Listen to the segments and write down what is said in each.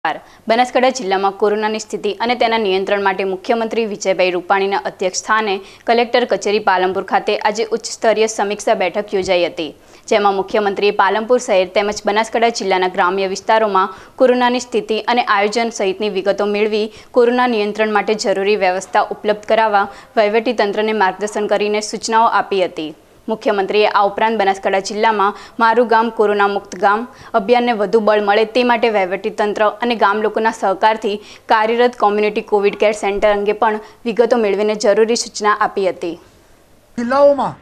બનાસકાંઠા જિલ્લામાં કોરોનાની સ્થિતિ અને તેના નિયંત્રણ માટે મુખ્યમંત્રી વિજયભાઈ રૂપાણીના અધ્યક્ષસ્થાને કલેક્ટર કચેરી પાલનપુર ખાતે આજે ઉચ્ચ સ્તરીય સમીક્ષા બેઠક યોજાઈ હતી, જેમાં મુખ્યમંત્રીએ પાલનપુર શહેર તેમજ બનાસકાંઠા જિલ્લાના ગ્રામ્ય વિસ્તારોમાં કોરોનાની સ્થિતિ અને આયોજન સહિતની વિગતો મેળવી કોરોના નિયંત્રણ માટે જરૂરી વ્યવસ્થા ઉપલબ્ધ કરાવવા વહીવટીતંત્રને માર્ગદર્શન કરીને સૂચનાઓ આપી હતી। મુખ્યમંત્રીએ આ ઉપરાંત બનાસકાંઠા જિલ્લામાં મારું ગામ કોરોના મુક્ત ગામ અભિયાનને વધુ બળ મળે તે માટે વહીવટીતંત્ર અને ગામ લોકોના સહકારથી કાર્યરત કોમ્યુનિટી કોવિડ કેર સેન્ટર અંગે પણ વિગતો મેળવીને જરૂરી સૂચના આપી હતી। જિલ્લાઓમાં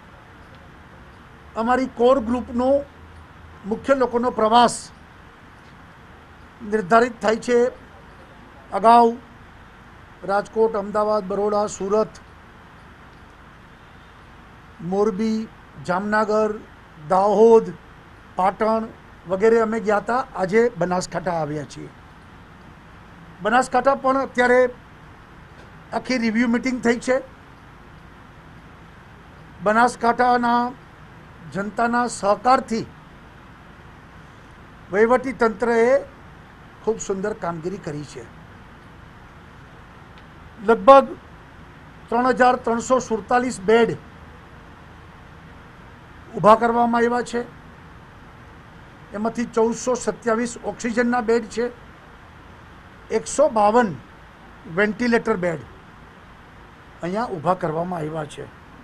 અમારી કોર ગ્રુપનો મુખ્ય લોકોનો પ્રવાસ નિર્ધારિત થાય છે। અગાઉ રાજકોટ, અમદાવાદ, બરોડા, સુરત, મોરબી, જામનગર, દાહોદ, પાટણ વગેરે અમે ગયા હતા। આજે બનાસકાંઠા આવ્યા છીએ। બનાસકાંઠા પણ અત્યારે આખી રિવ્યૂ મિટિંગ થઈ છે। બનાસકાંઠાના જનતાના સહકારથી વહીવટી તંત્રએ ખૂબ સુંદર કામગીરી કરી છે। લગભગ 3347 બેડ ઊભા કરવામાં આવ્યા છે। એમાંથી 1427 ઓક્સિજનના બેડ છે, 152 વેન્ટિલેટર બેડ અહીંયા ઊભા કરવામાં આવ્યા છે।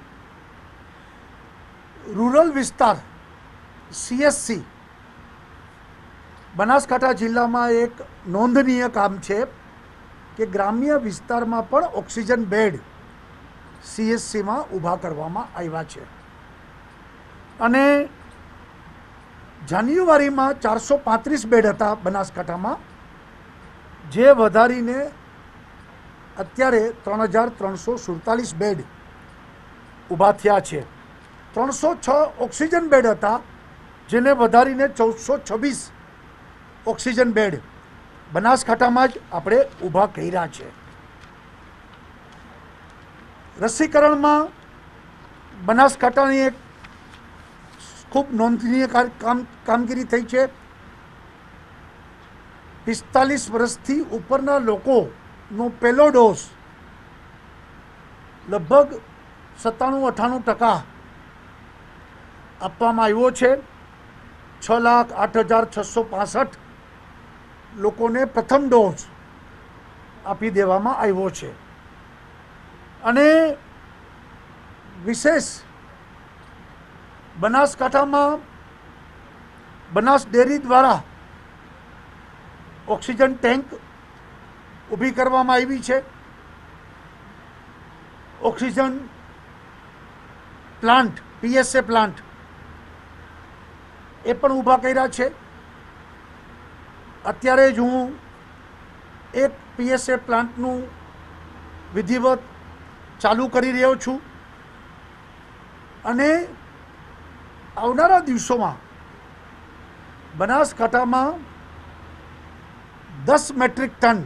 રૂરલ વિસ્તાર CSC બનાસકાંઠા જિલ્લામાં એક નોંધનીય કામ છે કે ગ્રામ્ય વિસ્તારમાં પણ ઓક્સિજન બેડ CSCમાં ઊભા કરવામાં આવ્યા છે। અને જાન્યુઆરીમાં 435 બેડ હતા બનાસકાંઠામાં, જે વધારીને અત્યારે 3347 બેડ ઊભા થયા છે। 306 ઓક્સિજન બેડ હતા, જેને વધારીને 1426 ઓક્સિજન બેડ બનાસકાંઠામાં જ આપણે ઊભા કર્યા છે। રસીકરણમાં બનાસકાંઠાની એક ખૂબ નોંધનીય કામગીરી થઈ છે। 45 વર્ષથી ઉપરના લોકોનો પહેલો ડોઝ લગભગ 97-98% આપવામાં આવ્યો છે। 6,08,665 લોકોને પ્રથમ ડોઝ આપી દેવામાં આવ્યો છે। અને વિશેષ બનાસકાંઠામાં બનાસ ડેરી દ્વારા ઓક્સિજન ટેન્ક ઊભી કરવામાં આવી છે। ઓક્સિજન પ્લાન્ટ, PSA પ્લાન્ટ એ પણ ઊભા કર્યા છે। અત્યારે જ હું એક PSA પ્લાન્ટનું વિધિવત ચાલુ કરી રહ્યો છું અને આવનારા દિવસોમાં બનાસકાંઠામાં 10 મેટ્રિક ટન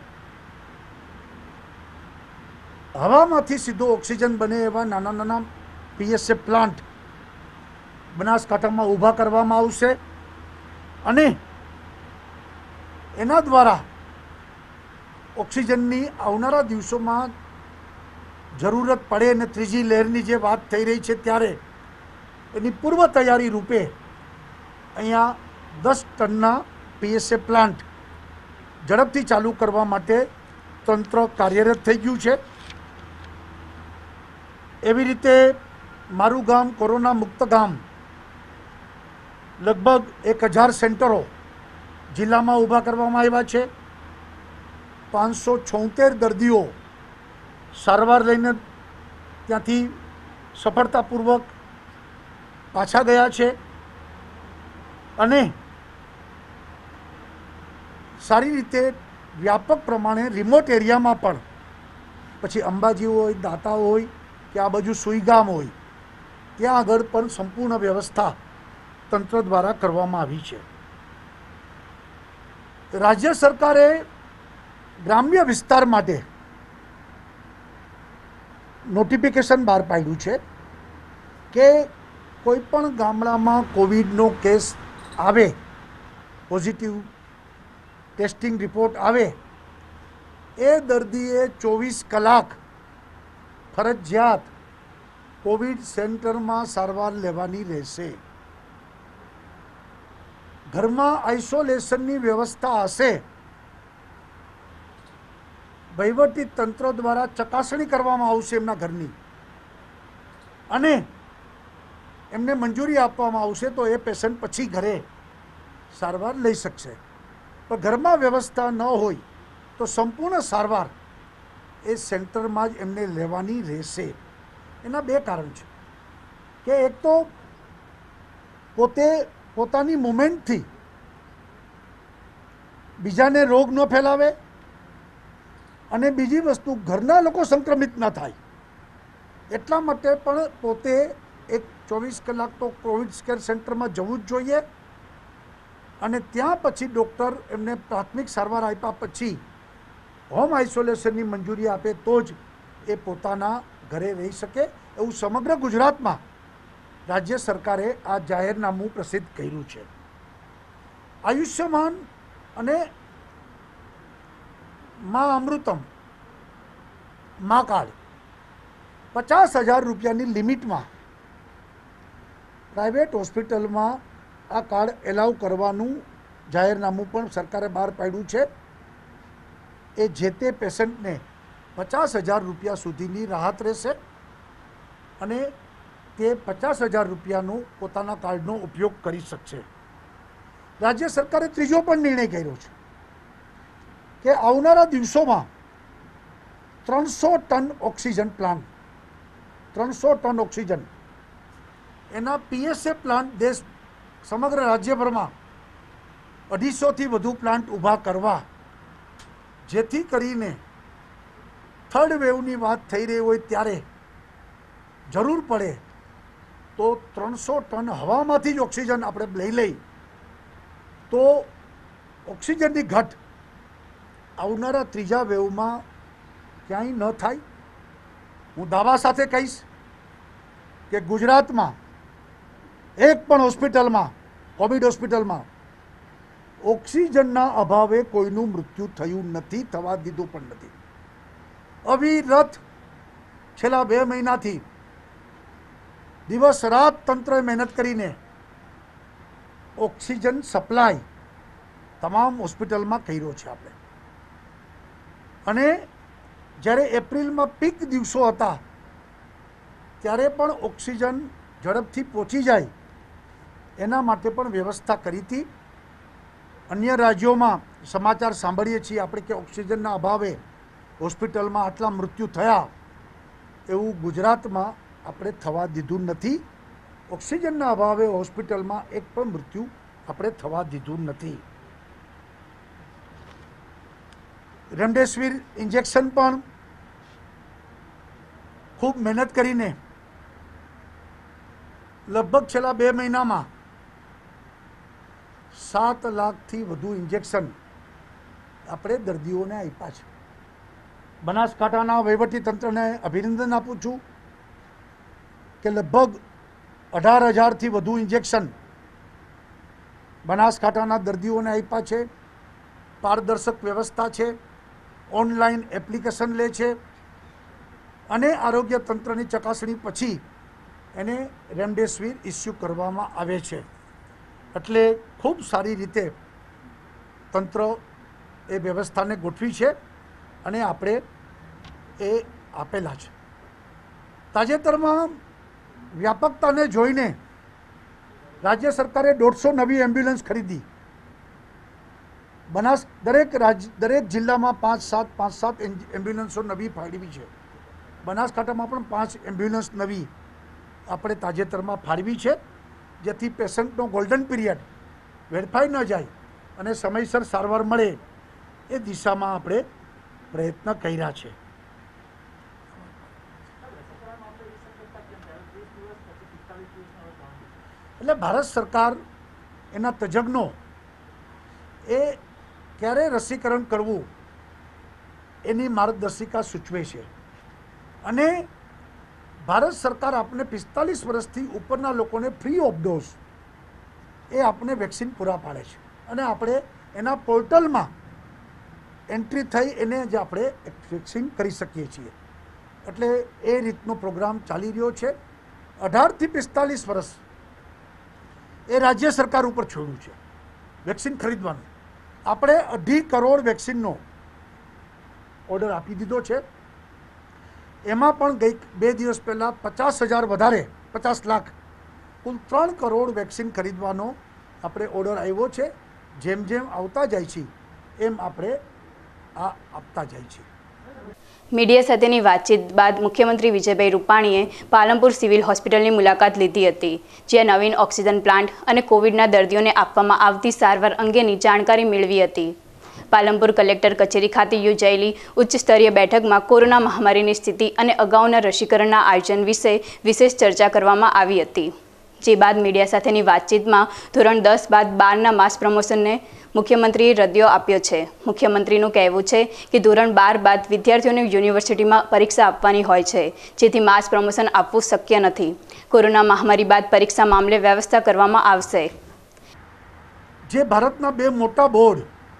હવામાંથી સીધો ઓક્સિજન બને એવા નાના નાના PSA પ્લાન્ટ બનાસકાંઠામાં ઊભા કરવામાં આવશે અને એના દ્વારા ઓક્સિજનની આવનારા દિવસોમાં જરૂરત પડે અને ત્રીજી લહેરની જે વાત થઈ રહી છે ત્યારે એની પૂર્વ તૈયારી રૂપે અહીંયા 10 ટનના PSA પ્લાન્ટ ઝડપથી ચાલુ કરવા માટે તંત્ર કાર્યરત થઈ ગયું છે। એવી રીતે મારું ગામ કોરોના મુક્ત ગામ લગભગ 1000 સેન્ટરો જિલ્લામાં ઊભા કરવામાં આવ્યા છે। 576 દર્દીઓ સારવાર લઈને ત્યાંથી સફળતાપૂર્વક પાછા ગયા છે અને સારી રીતે વ્યાપક પ્રમાણે રિમોટ એરિયામાં પણ, પછી અંબાજી હોય, દાતા હોય કે આ બાજુ સુઈગામ હોય, ત્યાં આગળ પણ સંપૂર્ણ વ્યવસ્થા તંત્ર દ્વારા કરવામાં આવી છે। રાજ્ય સરકારે ગ્રામ્ય વિસ્તાર માટે નોટિફિકેશન બહાર પાડ્યું છે કે કોઈપણ ગામડામાં કોવિડનો કેસ આવે પોઝિટિવ ટેસ્ટિંગ રિપોર્ટ આવે એ દર્દીએ 24 કલાક ફરજિયાત કોવિડ સેન્ટરમાં સારવાર લેવાની રહેશે. ઘરમાં આઇસોલેશનની વ્યવસ્થા હશે. વહીવટી તંત્ર દ્વારા ચકાસણી કરવામાં આવશે એમના ઘરની અને એમને મંજૂરી આપવામાં આવશે તો એ પેશન્ટ પછી ઘરે સારવાર લઈ શકશે. પણ ઘરમાં વ્યવસ્થા ન હોય તો સંપૂર્ણ સારવાર એ સેન્ટરમાં જ એમને લેવાની રહેશે. એના બે કારણ છે કે એક તો પોતાની મુવમેન્ટથી બીજાને રોગ ન ફેલાવે અને બીજી વસ્તુ ઘરના લોકો સંક્રમિત ન થાય એટલા માટે પણ પોતે એક 24 કલાક તો કોવિડ કેર સેન્ટરમાં જવું જ જોઈએ અને ત્યાં પછી ડૉક્ટર એમને પ્રાથમિક સારવાર આપ્યા પછી હોમ આઇસોલેશનની મંજૂરી આપે તો જ એ પોતાના ઘરે રહી શકે. એવું સમગ્ર ગુજરાતમાં રાજ્ય સરકારે આ જાહેરનામું પ્રસિદ્ધ કર્યું છે. આયુષ્યમાન અને મા અમૃતમ મા કાર્ડ 50,000 રૂપિયાની લિમિટમાં પ્રાઇવેટ હોસ્પિટલમાં આ કાર્ડ એલાઉ કરવાનું જાહેરનામું પણ સરકારે બહાર પાડ્યું છે. એ જે તે પેશન્ટને 50,000 રૂપિયા સુધીની રાહત રહેશે અને તે 50,000 રૂપિયાનો પોતાના કાર્ડનો ઉપયોગ કરી શકશે. રાજ્ય સરકારે ત્રીજો પણ નિર્ણય કર્યો છે કે આવનારા દિવસોમાં 300 ton oxygen plant 300 ton oxygen એના PSA પ્લાન્ટ દેશ સમગ્ર રાજ્યભરમાં 250થી વધુ પ્લાન્ટ ઊભા કરવા, જેથી કરીને થર્ડ વેવની વાત થઈ રહી હોય ત્યારે જરૂર પડે તો 300 ટન હવામાંથી જ ઓક્સિજન આપણે લઈ લઈ તો ઓક્સિજનની ઘટ આવનારા ત્રીજા વેવમાં ક્યાંય ન થાય. હું દાવા સાથે કહીશ કે ગુજરાતમાં એક પણ હોસ્પિટલમાં કોવિડ હોસ્પિટલમાં ઓક્સિજનના અભાવે કોઈનું મૃત્યુ થયું નથી, થવા દીધું પણ નથી. અવિરત છેલ્લા 2 મહિનાથી દિવસ રાત તંત્રએ મહેનત કરીને ઓક્સિજન સપ્લાય તમામ હોસ્પિટલમાં કર્યો છે આપણે. અને જ્યારે એપ્રિલમાં પીક દિવસો હતા ત્યારે પણ ઓક્સિજન ઝડપથી પહોંચી જાય એના માટે પણ વ્યવસ્થા કરી હતી. અન્ય રાજ્યોમાં સમાચાર સાંભળીએ છીએ આપણે કે ઓક્સિજનના અભાવે હોસ્પિટલમાં આટલા મૃત્યુ થયા, એવું ગુજરાતમાં આપણે થવા દીધું નથી. ઓક્સિજનના અભાવે હોસ્પિટલમાં એક પણ મૃત્યુ આપણે થવા દીધું નથી. રેમડેસિવિર ઇન્જેક્શન પણ ખૂબ મહેનત કરીને લગભગ છેલ્લા 2 મહિનામાં 7 લાખથી વધુ ઇન્જેક્શન આપણે દર્દીઓને આપ્યા છે. બનાસકાંઠાના વહીવટીતંત્રને અભિનંદન આપું છું કે લગભગ 18,000થી વધુ ઇન્જેક્શન બનાસકાંઠાના દર્દીઓને આપ્યા છે. પારદર્શક વ્યવસ્થા છે, ઓનલાઈન એપ્લિકેશન લે છે અને આરોગ્ય તંત્રની ચકાસણી પછી એને રેમડેસિવિર ઇસ્યુ કરવામાં આવે છે. એટલે ખૂબ સારી રીતે તંત્ર એ વ્યવસ્થાને ગોઠવી છે અને આપણે એ આપેલા છે. તાજેતરમાં વ્યાપકતાને જોઈને રાજ્ય સરકારે 150 નવી એમ્બ્યુલન્સ ખરીદી. દરેક જિલ્લામાં 5-7 એમ્બ્યુલન્સો નવી ફાળવી છે. બનાસકાંઠામાં પણ 5 એમ્બ્યુલન્સ નવી આપણે તાજેતરમાં ફાળવી છે, જેથી પેશન્ટનો ગોલ્ડન પીરિયડ વેડફાઈ ન જાય અને સમયસર સારવાર મળે એ દિશામાં આપણે પ્રયત્ન કર્યા છે. એટલે ભારત સરકાર એના તજજ્ઞો એ ક્યારે રસીકરણ કરવું એની માર્ગદર્શિકા સૂચવે છે અને ભારત સરકાર આપણે 45 વર્ષથી ઉપરના લોકોને ફ્રી ઓફ ડોઝ એ આપણે વેક્સિન પૂરા પાડે છે અને આપણે એના પોર્ટલમાં એન્ટ્રી થઈ એને જ આપણે વેક્સિન કરી શકીએ છીએ. એટલે એ રીતનો પ્રોગ્રામ ચાલી રહ્યો છે. 18 થી 45 વર્ષ એ રાજ્ય સરકાર ઉપર છોડ્યું છે વેક્સિન ખરીદવાનું. આપણે 2.5 કરોડ વેક્સિનનો ઓર્ડર આપી દીધો છે. એમાં પણ ગઈ 2 દિવસ પહેલાં 50,000 વધારે 50 લાખ કુલ 3 કરોડ વેક્સિન ખરીદવાનો આપણે ઓર્ડર આવ્યો છે. જેમ જેમ આવતા જાય છે એમ આપણે આ આપતા જાય છે. મીડિયા સાથેની વાતચીત બાદ મુખ્યમંત્રી વિજયભાઈ રૂપાણીએ પાલનપુર સિવિલ હોસ્પિટલની મુલાકાત લીધી હતી, જ્યાં નવીન ઓક્સિજન પ્લાન્ટ અને કોવિડના દર્દીઓને આપવામાં આવતી સારવાર અંગેની જાણકારી મેળવી હતી. પાલનપુર કલેક્ટર કચેરી ખાતે યોજાયેલી ઉચ્ચ સ્તરીય બેઠકમાં કોરોના મહામારીની સ્થિતિ અને અગાઉના રસીકરણના આયોજન વિશે વિશેષ ચર્ચા કરવામાં આવી હતી. જે બાદ મીડિયા સાથેની વાતચીતમાં ધોરણ 10 બાદ 12ના માસ પ્રમોશનને મુખ્યમંત્રીએ રદિયો આપ્યો છે. મુખ્યમંત્રીનું કહેવું છે કે ધોરણ 12 બાદ વિદ્યાર્થીઓને યુનિવર્સિટીમાં પરીક્ષા આપવાની હોય છે, જેથી માસ પ્રમોશન આપવું શક્ય નથી. કોરોના મહામારી બાદ પરીક્ષા મામલે વ્યવસ્થા કરવામાં આવશે. જે ભારતના 2 મોટા બોર્ડ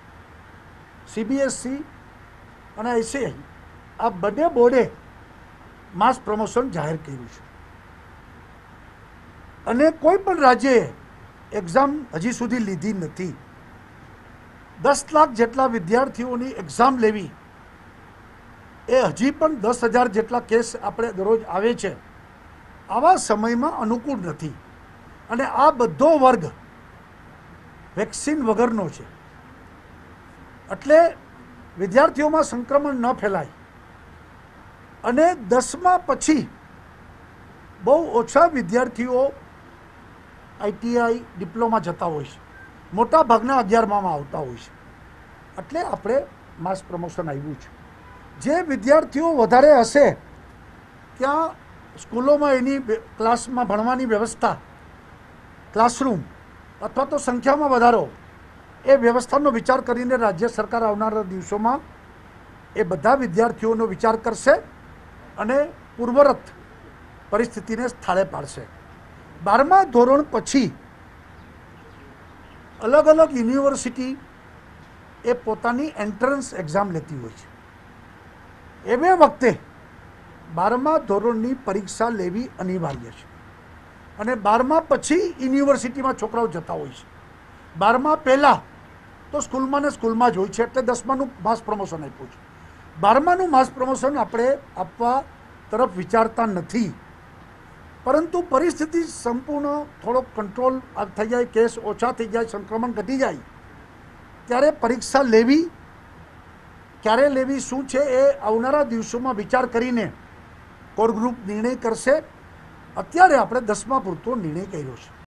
CBSE અને ICI, આ બંને બોર્ડે માસ પ્રમોશન જાહેર કર્યું છે અને કોઈ પણ રાજ્યએ એક્ઝામ હજી સુધી લીધી નથી. 10 લાખ જેટલા વિદ્યાર્થીઓની એક્ઝામ લેવી એ હજી પણ 10,000 જેટલા કેસ આપણે દરરોજ આવે છે. આવા સમયમાં અનુકૂળ નથી અને આ બધો વર્ગ વેક્સિન વગરનો છે. એટલે વિદ્યાર્થીઓમાં સંક્રમણ ન ફેલાય અને 10મા પછી બહુ ઓછા વિદ્યાર્થીઓ ITI ડિપ્લોમા જતા હોય છે, મોટા ભાગના 11માં આવતા હોય છે. એટલે આપણે માસ પ્રમોશન આવ્યું છે. જે વિદ્યાર્થીઓ વધારે હશે ત્યાં સ્કૂલોમાં એની ક્લાસમાં ભણવાની વ્યવસ્થા, ક્લાસરૂમ અથવા તો સંખ્યામાં વધારો, એ વ્યવસ્થાનો વિચાર કરીને રાજ્ય સરકાર આવનારા દિવસોમાં એ બધા વિદ્યાર્થીઓનો વિચાર કરશે અને પૂર્વરત પરિસ્થિતિને સ્થળે પાડશે. 12મા ધોરણ પછી અલગ અલગ યુનિવર્સિટી એ પોતાની એન્ટ્રન્સ એક્ઝામ લેતી હોય છે. એવે વખતે 12મા ધોરણની પરીક્ષા લેવી અનિવાર્ય છે અને 12મા પછી યુનિવર્સિટીમાં છોકરાઓ જતા હોય છે. 12મા પહેલાં તો સ્કૂલમાં ને સ્કૂલમાં જ હોય છે. એટલે 10માનું માસ પ્રમોશન આપ્યું છે. 12માનું માસ પ્રમોશન આપણે આપવા તરફ વિચારતા નથી, પરંતુ પરિસ્થિતિ સંપૂર્ણ થોડોક કંટ્રોલ થઈ જાય, કેસ ઓછા થઈ જાય, સંક્રમણ ઘટી જાય ત્યારે પરીક્ષા લેવી, ક્યારે લેવી, શું છે એ આવનારા દિવસોમાં વિચાર કરીને કોર ગ્રુપ નિર્ણય કરશે. અત્યારે આપણે 10મા પૂરતો નિર્ણય કર્યો છે.